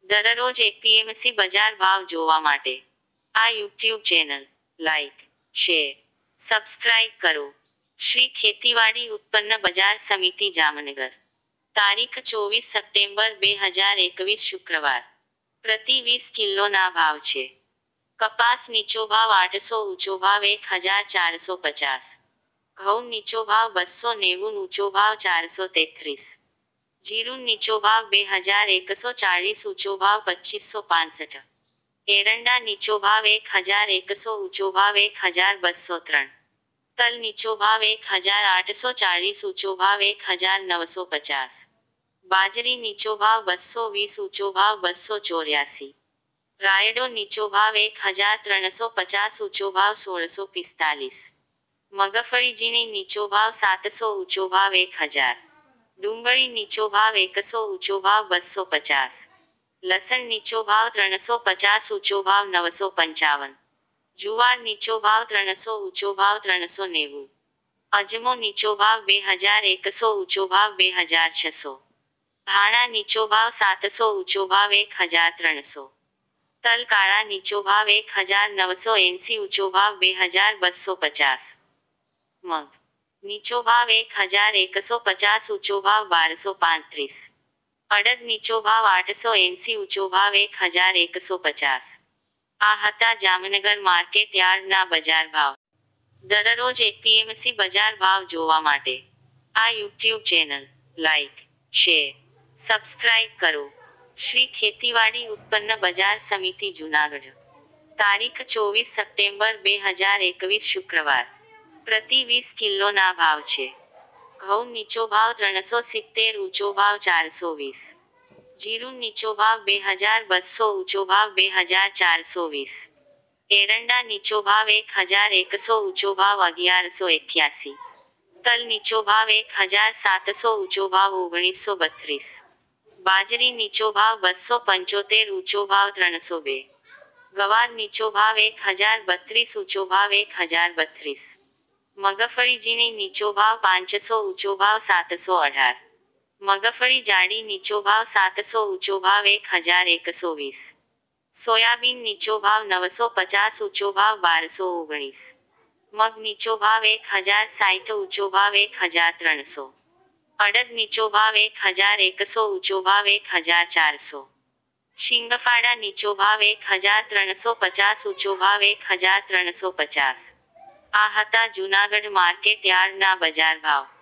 દરરોજ એપીએમસી બજાર ભાવ જોવા માટે આ YouTube channel like, share, subscribe કરો. શ્રી ખેતીવાડી ઉત્પન્ન બજાર સમિતિ જામનગર. તારીખ 24 સપ્ટેમ્બર 2021 શુક્રવાર. પ્રતિ 20 કિલોના ભાવ છે. કપાસ નીચો ભાવ 800, ઊંચો ભાવ 1450. ઘઉં નીચો ભાવ 290, ઊંચો ભાવ 433. જીરું નીચો ભાવ 2140, ઊંચો ભાવ 2565. એરંડા નીચો ભાવ 1100, ઊંચો ભાવ 1203. તલ નીચો ભાવ 1840, ઊંચો ભાવ 1950. બાજરી નીચો ભાવ 220, ઊંચો ભાવ 284. રાયડો નીચો ભાવ 1350, ઊંચો ભાવ 1645. મગફળી ઝીણી નીચો ભાવ 700, ઊંચો ભાવ 1000. ડુંગળી નીચો ભાવ 100, ઊંચો ભાવ 250. લસણ નીચો ભાવ 350, ઊંચો ભાવ 955. જુવાર નીચો ભાવ 300, ઊંચો ભાવ 390. અજમો નીચો ભાવ 2100, ઊંચો ભાવ 2600. ધાણા નીચો ભાવ 700, ઊંચો ભાવ 1300. તલ કાળા નીચો ભાવ 1980, ઊંચો ભાવ 2250. મગ નીચો ભાવ 1150, ઊંચો ભાવ 1235. અડદ નીચો ભાવ 880, ઊંચો ભાવ 1150. આ હતા જામનગર માર્કેટ યાર્ડના બજાર ભાવ. દરરોજ એપીએમસી બજાર ભાવ જોવા માટે આ YouTube channel like, share, subscribe કરો. શ્રી ખેતીવાડી ઉત્પન્ન બજાર સમિતિ જૂનાગઢ. તારીખ 24 સપ્ટેમ્બર 2021 શુક્રવાર. પ્રતિ 20 કિલોના ભાવ છે. ઘઉં નીચો ભાવ 370, ઊંચો ભાવ 420. જીરું નીચો ભાવ 2200, ઊંચો ભાવ 2420. એરંડા નીચો ભાવ 1100, ઊંચો ભાવ 1181. તલ નીચો ભાવ 1700, ઊંચો ભાવ 1932. બાજરી નીચો ભાવ 275, ઊંચો ભાવ 302. ગવાર નીચો ભાવ 1032, ઊંચો ભાવ 1032. મગફળી ઝીણી નીચો ભાવ 500, ઊંચો ભાવ 718. મગફળી જાડી નીચો ભાવ 700, ઊંચો ભાવ 1120. સોયાબીન નીચો ભાવ 950, ઊંચો ભાવ 1219. મગ નીચો ભાવ 1060, ઊંચો ભાવ 1300. અડદ નીચો ભાવ 1100, ઊંચો ભાવ 1400. શીંગફાડા નીચો ભાવ 1350, ઊંચો ભાવ 1350. આ હતા જૂનાગઢ માર્કેટ યાર્ડના બજાર ભાવ.